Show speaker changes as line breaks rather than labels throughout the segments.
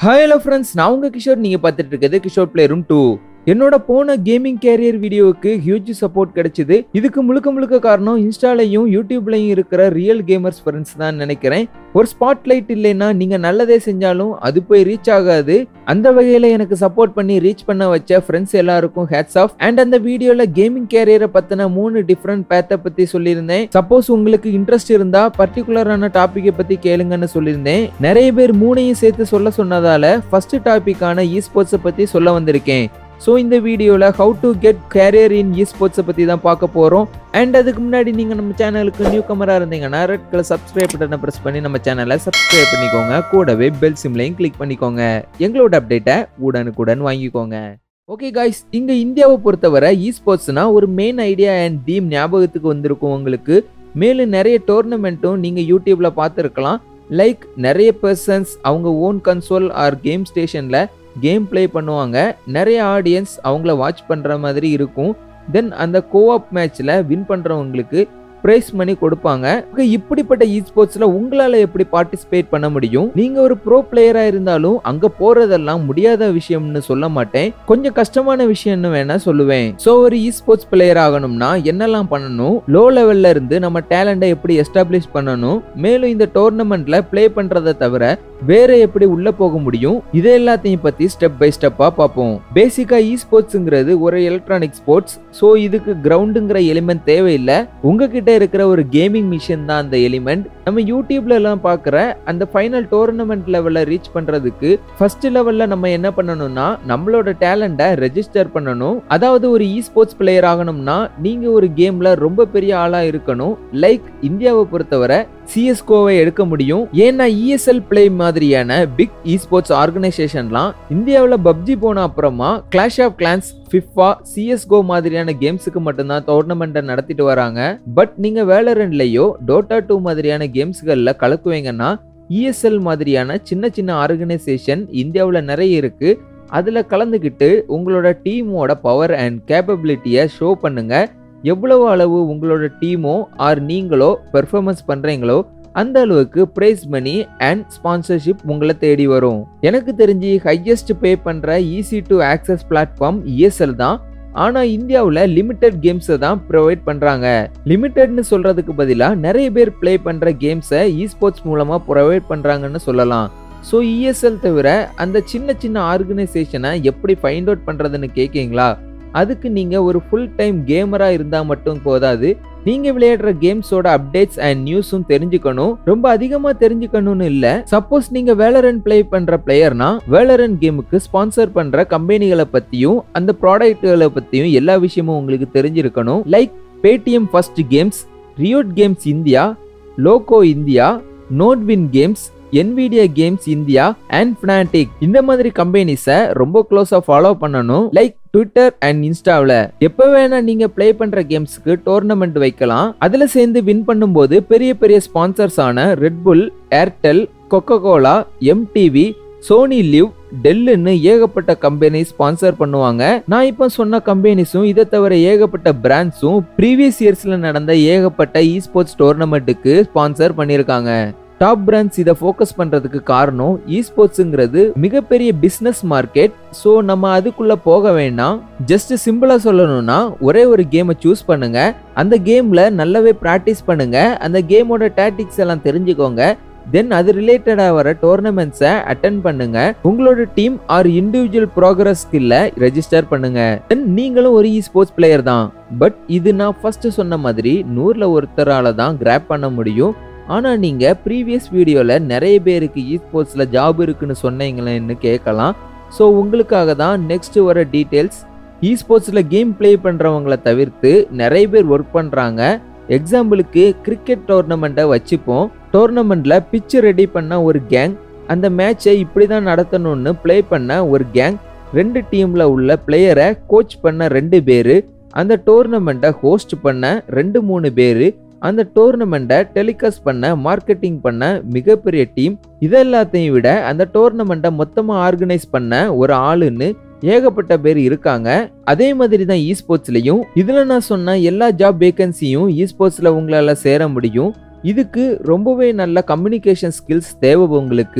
Hi hello friends, நான் உங்க கிஷோர். நீங்க பார்த்துட்டு இருக்கிறது கிஷோர் பிளே ரூம் 2. என்னோட போன கேமிங் கேரியர் வீடியோவுக்கு ஹியூஜ் சப்போர்ட் கிடைச்சது. இதுக்கு முழுக்க காரணம் இன்ஸ்டாலையும் யூடியூப்லையும் இருக்கிற ரியல் கேமர்ஸ் ஃப்ரெண்ட்ஸ் தான் நினைக்கிறேன். ஒரு ஸ்பாட்லைட் இல்லைன்னா நீங்க நல்லதே செஞ்சாலும் அது போய் ரீச் ஆகாது. அந்த வகையில எனக்கு சப்போர்ட் பண்ணி ரீச் பண்ண வச்ச ஃப்ரெண்ட்ஸ் எல்லாருக்கும் ஹேட்ஸ் ஆஃப். அண்ட் அந்த வீடியோல கேமிங் கேரியரை பத்தின 3 டிஃப்ரெண்ட் பேத்தை பத்தி சொல்லியிருந்தேன். சப்போஸ் உங்களுக்கு இன்ட்ரெஸ்ட் இருந்தா பர்டிகுலரான டாபிக்கை பத்தி கேளுங்கன்னு சொல்லியிருந்தேன். நிறைய பேர் 3ஐயும் சேர்த்து சொல்ல சொன்னதால ஃபர்ஸ்ட் டாபிக்கான esports பத்தி சொல்ல வந்திருக்கேன். ஸோ இந்த வீடியோவில் how to get career in esports பற்றி தான் பார்க்க போகிறோம். அண்ட் அதுக்கு முன்னாடி நீங்கள் நம்ம சேனலுக்கு நியூ கமராக இருந்தீங்கன்னா ரெட் கலர் சப்ஸ்கிரைப் பட்டனை ப்ரெஸ் பண்ணி நம்ம சேனலை சப்ஸ்கிரைப் பண்ணிக்கோங்க. கூடவே பெல் சிம்லையும் கிளிக் பண்ணிக்கோங்க. எங்களோட அப்டேட்டை உடனுக்குடன் வாங்கிக்கோங்க. ஓகே காய்ஸ், இங்கே இந்தியாவை பொறுத்தவரை esportsனா ஒரு மெயின் ஐடியா அண்ட் தீம் ஞாபகத்துக்கு வந்திருக்கும் உங்களுக்கு. மேலும் நிறைய டோர்னமெண்ட்டும் நீங்கள் யூடியூப்பில் பார்த்துருக்கலாம். லைக் நிறைய பர்சன்ஸ் அவங்க ஓன் கன்சோல் ஆர் கேம் ஸ்டேஷனில் கேம் பிளே பண்ணுவாங்க. நிறைய ஆடியன்ஸ் அவங்கள வாட்ச் பண்ணுற மாதிரி இருக்கும். தென் அந்த கோஆப் மேட்ச்சில் வின் பண்ணுறவங்களுக்கு ப்ரைஸ் மணி கொடுப்பாங்க. இப்படிப்பட்ட esportsல உங்களால் எப்படி பார்ட்டிசிபேட் பண்ண முடியும்? நீங்கள் ஒரு ப்ரோ பிளேயராக இருந்தாலும் அங்கே போகிறதெல்லாம் முடியாத விஷயம்னு சொல்ல மாட்டேன், கொஞ்சம் கஷ்டமான விஷயம்னு வேணா சொல்லுவேன். ஸோ ஒரு esports பிளேயர் ஆகணும்னா என்னெல்லாம் பண்ணணும், லோ லெவல்ல இருந்து நம்ம டேலண்டை எப்படி எஸ்டாப்ளிஷ் பண்ணணும், மேலும் இந்த டோர்னமெண்ட்ல பிளே பண்ணுறதை தவிர வேற எப்படி உள்ள போக முடியும், இது எல்லாத்தையும் பத்தி ஸ்டெப் பை ஸ்டெப்பா பார்ப்போம். பேசிக்கா esportsங்கிறது ஒரு எலக்ட்ரானிக் ஸ்போர்ட்ஸ். ஸோ இதுக்கு கிரவுண்டுங்கிற எலிமெண்ட் தேவையில்லை. உங்ககிட்ட இருக்கிற ஒரு கேமிங் மிஷின் தான் அந்த எலிமெண்ட். நம்ம யூடியூப்ல எல்லாம் பார்க்குற அந்த ஃபைனல் டோர்னமெண்ட் லெவல்ல ரீச் பண்றதுக்கு ஃபர்ஸ்ட் லெவல்ல நம்ம என்ன பண்ணணும்னா நம்மளோட டேலண்டை ரெஜிஸ்டர் பண்ணணும். அதாவது ஒரு esports பிளேயர் ஆகணும்னா நீங்க ஒரு கேம்ல ரொம்ப பெரிய ஆளா இருக்கணும். லைக் இந்தியாவை பொறுத்தவரை CS:GOவை எடுக்க முடியும். ஏன்னா ESL பிளே மாதிரியான பிக் esports ஆர்கனைசேஷன்லாம் இந்தியாவில் பப்ஜி போன அப்புறமா clash of glands, FIFA, CS:GO மாதிரியான கேம்ஸுக்கு மட்டும்தான் டோர்னமெண்ட்டை நடத்திட்டு வராங்க. பட் நீங்க வேலரண்ட்லயோ Dota 2 மாதிரியான கேம்ஸ்கள்ல கலக்குவீங்கன்னா ESL மாதிரியான சின்ன ஆர்கனைசேஷன் இந்தியாவில் நிறைய இருக்கு. அதுல கலந்துக்கிட்டு உங்களோட டீமோட பவர் அண்ட் கேப்பபிலிட்டியை ஷோ பண்ணுங்க. எவ்வளவு அளவு உங்களோட டீமோ ஆர் நீங்களோ பெர்ஃபார்மன்ஸ் பண்றீங்களோ அந்த அளவுக்கு பிரைஸ் மணி அண்ட் ஸ்பான்சர்ஷிப் உங்களை தேடி வரும். எனக்கு தெரிஞ்சு ஹையஸ்ட் பே பண்ற easy to access platform ESL தான். ஆனா இந்தியாவில் லிமிடெட் கேம்ஸை தான் ப்ரொவைட் பண்றாங்க. லிமிடெட்னு சொல்றதுக்கு பதிலாக நிறைய பேர் பிளே பண்ற கேம்ஸை esports மூலமா ப்ரொவைட் பண்றாங்கன்னு சொல்லலாம். ஸோ ESL தவிர அந்த சின்ன ஆர்கனைசேஷனை எப்படி ஃபைண்ட் அவுட் பண்றதுன்னு கேட்கீங்களா? அதுக்கு நீங்க ஒரு ஃபுல் டைம் கேமரா இருந்தா மட்டும் போதாது, நீங்க விளையாடுற கேம்ஸோட அப்டேட்ஸ் அண்ட் நியூஸும் தெரிஞ்சுக்கணும். ரொம்ப அதிகமா தெரிஞ்சுக்கணும்னு இல்ல. சப்போஸ் நீங்க வேலரண்ட் பிளே பண்ற பிளேயர்னா வேலரண்ட் கேமுக்கு ஸ்பான்சர் பண்ற கம்பெனிகளை பத்தியும் அந்த ப்ராடக்ட்களை பத்தியும் எல்லா விஷயமும் உங்களுக்கு தெரிஞ்சிருக்கணும். Like Paytm first games, Riot games India, Loco India, Nodwin games, NVIDIA games India and Fnatic. இந்த மாதிரி கம்பெனிஸை ரொம்ப க்ளோஸா ஃபாலோ பண்ணணும். லைக் ட்விட்டர் அண்ட் இன்ஸ்டாவில் எப்போ வேணா நீங்க பிளே பண்ற கேம்ஸ்க்கு டோர்னமெண்ட் வைக்கலாம். அதுல சேர்ந்து வின் பண்ணும்போது பெரிய ஸ்பான்சர்ஸ் ஆன Red Bull, Airtel, Coca Cola, MTV, Sony Liv, டெல்லுன்னு ஏகப்பட்ட கம்பெனி ஸ்பான்சர் பண்ணுவாங்க. நான் இப்போ சொன்ன கம்பெனிஸும் இதை தவிர ஏகப்பட்ட பிராண்ட்ஸும் ப்ரீவியஸ் இயர்ஸ்ல நடந்த ஏகப்பட்ட esports டோர்னமெண்ட்டுக்கு ஸ்பான்சர் பண்ணியிருக்காங்க. டாப் பிராண்ட்ஸ் இதை ஃபோக்கஸ் பண்றதுக்கு காரணம் esportsங்கிறது மிகப்பெரிய பிஸ்னஸ் மார்க்கெட். ஸோ நம்ம அதுக்குள்ள போக வேண்டாம். ஜஸ்ட் சிம்பிளா சொல்லணும்னா ஒரே ஒரு கேமை சூஸ் பண்ணுங்க, அந்த கேம்ல நல்லாவே ப்ராக்டிஸ் பண்ணுங்க, அந்த கேமோட டாக்டிக்ஸ் எல்லாம் தெரிஞ்சுக்கோங்க. தென் அது ரிலேட்டடா வர டோர்னமெண்ட்ஸை அட்டென்ட் பண்ணுங்க. உங்களோட டீம் ஆர் இண்டிவிஜுவல் ப்ரோக்ரஸ் ஸ்கில்ல ரெஜிஸ்டர் பண்ணுங்க. தென் நீங்களும் ஒரு esports பிளேயர் தான். பட் இது நான் ஃபர்ஸ்ட் சொன்ன மாதிரி 100ல் ஒருத்தரால தான் கிராப் பண்ண முடியும். ஆனா நீங்க ப்ரீவியஸ் வீடியோல நிறைய பேருக்கு esportsல ஜாப் இருக்குன்னு சொன்னீங்களேன்னு கேட்கலாம். ஸோ உங்களுக்காக தான் நெக்ஸ்ட் வர டீட்டெயில்ஸ். esportsல கேம் பிளே பண்றவங்களை தவிர்த்து நிறைய பேர் ஒர்க் பண்றாங்க. எக்ஸாம்பிளுக்கு கிரிக்கெட் டோர்னமெண்ட்டை வச்சுப்போம். டோர்னமெண்ட்ல பிட்ச் ரெடி பண்ண ஒரு கேங், அந்த மேட்சை இப்படி தான் நடத்தணும்னு பிளே பண்ண ஒரு கேங், 2 டீம்ல உள்ள பிளேயரை கோச் பண்ண 2 பேரு, அந்த டோர்னமெண்ட்டை ஹோஸ்ட் பண்ண 2-3 பேரு, அந்த டோர்னமெண்ட்டை டெலிகாஸ்ட் பண்ண மார்க்கெட்டிங் பண்ண மிகப்பெரிய டீம், இதெல்லாத்தையும் விட அந்த டோர்னமெண்ட்டை மொத்தமாக ஆர்கனைஸ் பண்ண ஒரு ஆளுன்னு ஏகப்பட்ட பேர் இருக்காங்க. அதே மாதிரி தான் esportsலயும். இதுல நான் சொன்ன எல்லா ஜாப் வேகன்சியும் esportsல உங்களால சேர முடியும். இதுக்கு ரொம்பவே நல்ல கம்யூனிகேஷன் ஸ்கில்ஸ் தேவை உங்களுக்கு.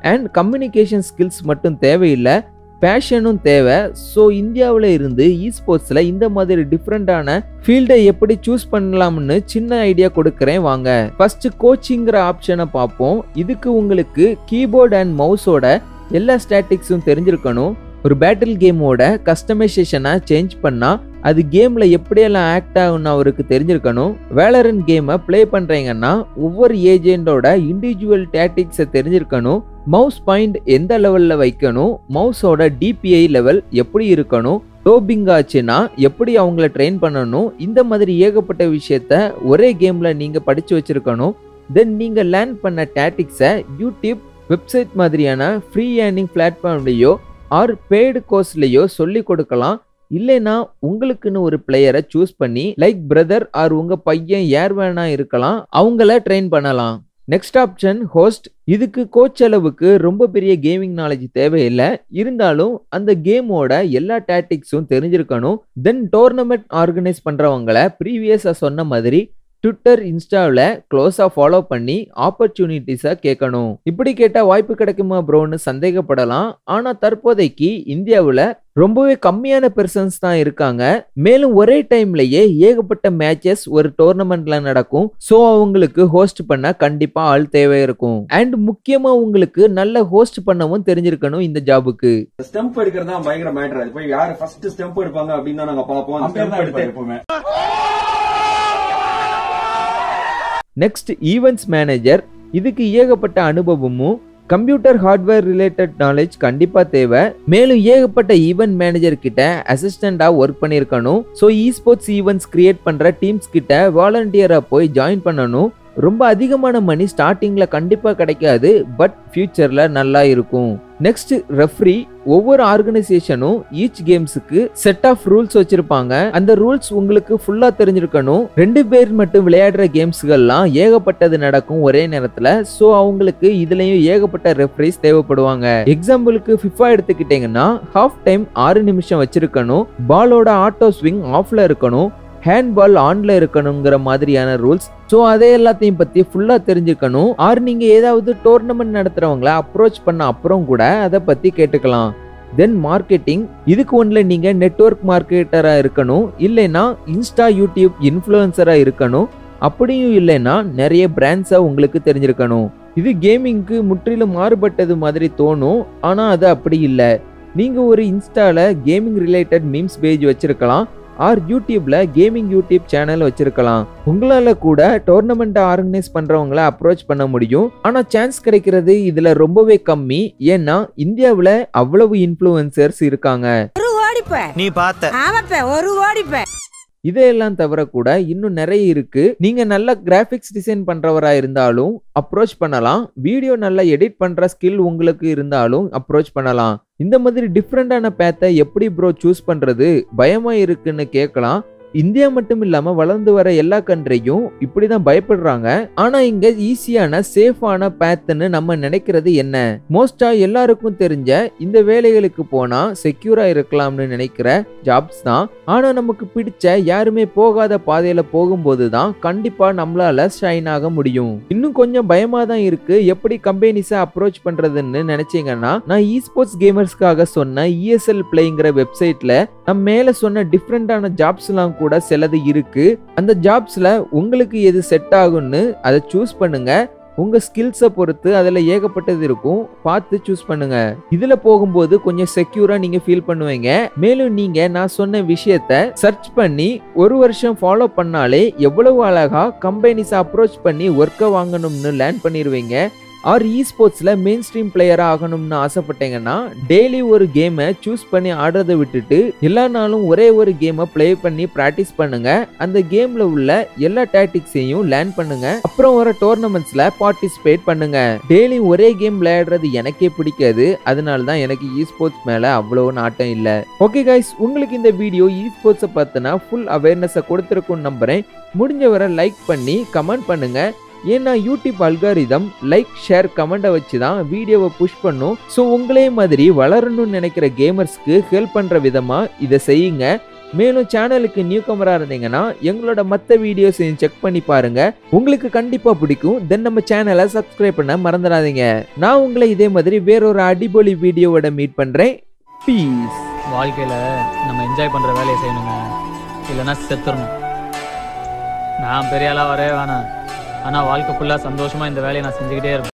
அண்ட் கம்யூனிகேஷன் ஸ்கில்ஸ் மட்டும் தேவையில்லை, பேஷனும் தேவை. ஸோ இந்தியாவில் இருந்து இஸ்போர்ட்ஸில் இந்த மாதிரி டிஃப்ரெண்டான ஃபீல்டை எப்படி சூஸ் பண்ணலாம்னு சின்ன ஐடியா கொடுக்குறேன் வாங்க. ஃபர்ஸ்ட் கோச்சிங்கிற ஆப்ஷனை பார்ப்போம். இதுக்கு உங்களுக்கு கீபோர்ட் அண்ட் மவுஸோட எல்லா ஸ்டாட்டிக்ஸும் தெரிஞ்சிருக்கணும். ஒரு பேட்டில் கேமோட கஸ்டமைசேஷனை சேஞ்ச் பண்ணால் அது கேமில் எப்படியெல்லாம் ஆக்ட் ஆகும்னு அவருக்கு தெரிஞ்சிருக்கணும். வேலரண்ட் கேமை ப்ளே பண்ணுறீங்கன்னா ஒவ்வொரு ஏஜெண்டோட இண்டிவிஜுவல் டாக்டிக்ஸை தெரிஞ்சிருக்கணும். மவுஸ் பாயிண்ட் எந்த லெவலில் வைக்கணும், மவுஸோட டிபிஐ லெவல் எப்படி இருக்கணும், டோபிங் ஆச்சுன்னா எப்படி அவங்கள ட்ரெயின் பண்ணணும், இந்த மாதிரி ஏகப்பட்ட விஷயத்த ஒரே கேமில் நீங்கள் படித்து வச்சுருக்கணும். தென் நீங்கள் லேர்ன் பண்ண டாக்டிக்ஸை யூடியூப் வெப்சைட் மாதிரியான ஃப்ரீ ஏர்னிங் பிளாட்ஃபார்ம்லேயோ ஆர் பெய்டு கோர்ஸ்லேயோ சொல்லி கொடுக்கலாம். இல்லைன்னா உங்களுக்குன்னு ஒரு பிளேயரை சூஸ் பண்ணி லைக் பிரதர் ஆர் உங்க பையன் யார் வேணா இருக்கலாம், அவங்கள ட்ரெயின் பண்ணலாம். Next option host. இதுக்கு கோச் அளவுக்கு ரொம்ப பெரிய கேமிங் நாலேஜ் தேவையில்லை, இருந்தாலும் அந்த கேமோட எல்லா டாக்டிக்ஸும் தெரிஞ்சிருக்கணும். தென் டோர்னமெண்ட் ஆர்கனைஸ் பண்றவங்களை ப்ரீவியஸா சொன்ன மாதிரி ட்விட்டர் இன்ஸ்டாவில் க்ளோஸாக ஃபாலோ பண்ணி ஆப்பர்ச்சுனிட்டிஸை கேட்கணும். இப்படி கேட்டால் வாய்ப்பு கிடைக்குமா ப்ரோன்னு சந்தேகப்படலாம். ஆனால் தற்போதைக்கு இந்தியாவில் ரொம்பவே கம்மியான பெர்சன்ஸ் தான் இருக்காங்க. மேலும் ஒரே டைம்லயே ஏகப்பட்ட மேட்சஸ் ஒரு டோர்னமெண்ட்ல நடக்கும். ஸோ அவங்களுக்கு ஹோஸ்ட் பண்ண கண்டிப்பா ஆள் தேவை இருக்கும். அண்ட் முக்கியமா உங்களுக்கு நல்ல ஹோஸ்ட் பண்ணவும் தெரிஞ்சிருக்கணும் இந்த ஜாபுக்கு.
ஸ்டெம்ப் எடுக்கிறது தான் பயங்கர மேட்டர். அது போய் யாரு ஃபர்ஸ்ட் ஸ்டெம்ப் எடுப்பாங்க அப்படின்னு தான் நாங்க பார்ப்போம்.
Next events manager. இதுக்கு ஏகப்பட்ட அனுபவமும் கம்ப்யூட்டர் ஹார்ட்வேர் ரிலேட்டட் நாலேஜ் கண்டிப்பா தேவை. மேலும் ஏகப்பட்ட ஈவென்ட் மேனேஜர் கிட்ட அசிஸ்டண்டா ஒர்க் பண்ணிருக்கணும். ஸோ இஸ்போர்ட்ஸ் ஈவெண்ட்ஸ் கிரியேட் பண்ற டீம்ஸ் கிட்ட வாலண்டியரா போய் ஜாயின் பண்ணணும். ரொம்ப அதிகமான மணி ஸ்டார்டிங்ல கண்டிப்பா கிடைக்காது, பட் ஃபியூச்சர்ல நல்லா இருக்கும். Next referee. ஒவ்வொரு ஆர்கனைசேஷனும் ஈச் கேம்ஸுக்கு செட் ஆஃப் ரூல்ஸ் வச்சிருப்பாங்க. அந்த ரூல்ஸ் உங்களுக்கு ஃபுல்லா தெரிஞ்சிருக்கணும். 2 பேர் மட்டும் விளையாடுற கேம்ஸ்கள்லாம் ஏகப்பட்டது நடக்கும் ஒரே நேரத்துல. ஸோ அவங்களுக்கு இதுலயும் ஏகப்பட்ட ரெஃப்ரிஸ் தேவைப்படுவாங்க. எக்ஸாம்பிளுக்கு ஃபிஃபா எடுத்துக்கிட்டீங்கன்னா ஹாஃப் டைம் 6 நிமிஷம் வச்சிருக்கணும். பாலோட ஆட்டோ ஸ்விங் ஆஃப்ல இருக்கணும், ஹேண்ட் பால் ஆன்ல இருக்கணுங்கிற மாதிரியான ரூல்ஸ். ஸோ அதே எல்லாத்தையும் பத்தி ஃபுல்லா தெரிஞ்சுக்கணும். ஆர் நீங்க ஏதாவது டோர்னமெண்ட் நடத்துறவங்கள அப்ரோச் பண்ண அப்புறம் கூட அதை பத்தி கேட்டுக்கலாம். Then marketing. இதுக்கு ஒன்றில் நீங்க நெட்வொர்க் மார்க்கெட்டரா இருக்கணும், இல்லைன்னா இன்ஸ்டா யூடியூப் இன்ஃப்ளூயன்சரா இருக்கணும். அப்படியும் இல்லைன்னா நிறைய பிராண்ட்ஸா உங்களுக்கு தெரிஞ்சிருக்கணும். இது கேமிங்க்கு முற்றிலும் மாறுபட்டது மாதிரி தோணும், ஆனா அது அப்படி இல்லை. நீங்க ஒரு இன்ஸ்டால கேமிங் ரிலேட்டட் மீம்ஸ் பேஜ் வச்சிருக்கலாம், ஆர் யூடியூப்ல கேமிங் யூடியூப் சேனல் வச்சிருக்கலாம். உங்களால கூட டோர்னமெண்ட் ஆர்கனைஸ் பண்றவங்கள அப்ரோச் பண்ண முடியும். ஆனா சான்ஸ் கிடைக்கிறது இதுல ரொம்பவே கம்மி. ஏன்னா இந்தியாவுல அவ்வளவு இன்ஃப்ளூயன்சர்ஸ் இருக்காங்க.
நீ பார்த்த
இதையெல்லாம் தவிர கூட இன்னும் நிறைய இருக்கு. நீங்க நல்ல கிராபிக்ஸ் டிசைன் பண்றவரா இருந்தாலும் அப்ரோச் பண்ணலாம். வீடியோ நல்லா எடிட் பண்ற ஸ்கில் உங்களுக்கு இருந்தாலும் அப்ரோச் பண்ணலாம். இந்த மாதிரி டிஃப்ரெண்டான பேத்தை எப்படி ப்ரோ சூஸ் பண்றது, பயமா இருக்குன்னு கேட்கலாம். இந்தியா மட்டும் இல்லாம வளர்ந்து வர எல்லா கண்ட்ரியும் இப்படிதான் பயப்படுறாங்க. ஆனா இங்க ஈஸியான சேஃபான பேத்னு நம்ம நினைக்கிறது என்ன? மோஸ்டா எல்லாருக்கும் தெரிஞ்ச இந்த வேலைகளுக்கு போனா செக்யூரா இருக்கலாம்னு நினைக்கிற ஜாப்ஸ் தான். ஆனா நமக்கு பிடிச்ச யாருமே போகாத பாதையில போகும்போது தான் கண்டிப்பா நம்மளால ஷைன் ஆக முடியும். இன்னும் கொஞ்சம் பயமா தான் இருக்கு. எப்படி கம்பெனிஸை அப்ரோச் பண்றதுன்னு நினைச்சீங்கன்னா நான் இஸ்போர்ட்ஸ் கேமர்ஸ்க்காக சொன்ன ESL பிளேங்கிற வெப்சைட்ல நம்ம மேல சொன்ன டிஃப்ரெண்டான ஜாப்ஸ் எல்லாம் கூட சிலது இருக்கு. அந்த ஜாப்ஸ்ல உங்களுக்கு எது செட் ஆகும்னு அதை சூஸ் பண்ணுங்க. உங்க ஸ்கில்ஸை பொறுத்து அதுல ஏகப்பட்டது இருக்கும், பார்த்து சூஸ் பண்ணுங்க. இதுல போகும்போது கொஞ்சம் செக்யூரா நீங்க ஃபீல் பண்ணுவீங்க. மேலும் நீங்க நான் சொன்ன விஷயத்த சர்ச் பண்ணி 1 வருஷம் ஃபாலோ பண்ணாலே எவ்வளவு அழகா கம்பெனிஸ் அப்ரோச் பண்ணி ஒர்க்கை வாங்கணும்னு லேர்ன் பண்ணிடுவீங்க. ஆர் இஸ்போர்ட்ஸ்ல மெயின் ஸ்ட்ரீம் பிளேயரா ஆகணும்னு ஆசைப்பட்டீங்கன்னா டெய்லி ஒரு கேமை சூஸ் பண்ணி ஆடுறதை விட்டுட்டு எல்லா நாளும் ஒரே ஒரு கேமை பிளே பண்ணி பிராக்டிஸ் பண்ணுங்க. அந்த கேம்ல உள்ள எல்லா டாக்டிக்ஸையும் லேர்ன் பண்ணுங்க. அப்புறம் வர டோர்னமெண்ட்ஸ்ல பார்ட்டிசிபேட் பண்ணுங்க. டெய்லி ஒரே கேம் விளையாடுறது எனக்கே பிடிக்காது, அதனால தான் எனக்கு இஸ்போர்ட்ஸ் மேல அவ்வளவு நாட்டம் இல்லை. ஓகே கைஸ், உங்களுக்கு இந்த வீடியோ இஸ்போர்ட்ஸை பார்த்தினா ஃபுல் அவேர்னஸை கொடுத்துருக்குன்னு நம்புறேன். முடிஞ்ச வரை லைக் பண்ணி கமெண்ட் பண்ணுங்க. ஏன்னா யூடியூப் அல்காரிதம் லைக் ஷேர் கமெண்ட்டை வச்சு தான் வீடியோவை புஷ் பண்ணும். ஸோ உங்களே மாதிரி வளரணும்னு நினைக்கிற கேமர்ஸ்க்கு ஹெல்ப் பண்ணுற விதமாக இதை செய்யுங்க. மேலும் சேனலுக்கு நியூ கமரா இருந்தீங்கன்னா எங்களோட மற்ற வீடியோஸையும் செக் பண்ணி பாருங்க, உங்களுக்கு கண்டிப்பா பிடிக்கும். தென் நம்ம சேனலை சப்ஸ்கிரைப் பண்ண மறந்துடாதீங்க. நான் உங்களை இதே மாதிரி வேறொரு அடிபொலி வீடியோவோட மீட் பண்றேன். பீஸ்.
வாழ்க்கையில நம்ம என்ஜாய் பண்ற வேலையை செய்யணுங்க, இல்லைன்னா செத்துறணும். நான் பெரிய ஆளா வரவே வேணாம், ஆனா வாழ்க்கை ஃபுல்லா சந்தோஷமா இந்த வேலையை நான் செஞ்சுக்கிட்டே இருப்பேன்.